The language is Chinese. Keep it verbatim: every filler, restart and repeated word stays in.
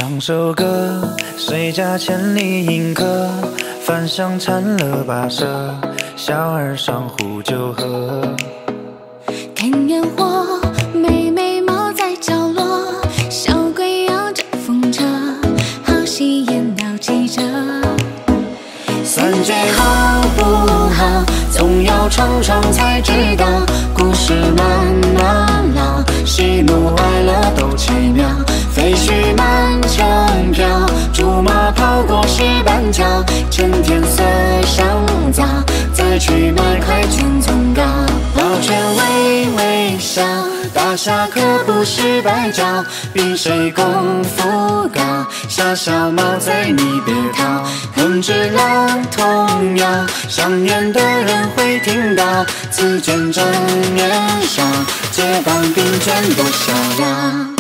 唱首歌，谁家千里迎客？饭香馋了跋涉，小儿上壶酒喝。 看烟火，妹妹猫在角落，小鬼摇着风车，好戏演到记者。三句好不好，总要闯闯才知道。故事慢慢老，喜怒哀乐都奇妙。废墟满城飘，竹马跑过石板桥，趁天色尚早，再去买块卷葱糕。老犬微微笑，大侠可不是白找，比谁功夫高，小小毛贼你别逃。哼只老童谣，赏眼的人会听到，此卷正年少，结伴并肩多逍遥。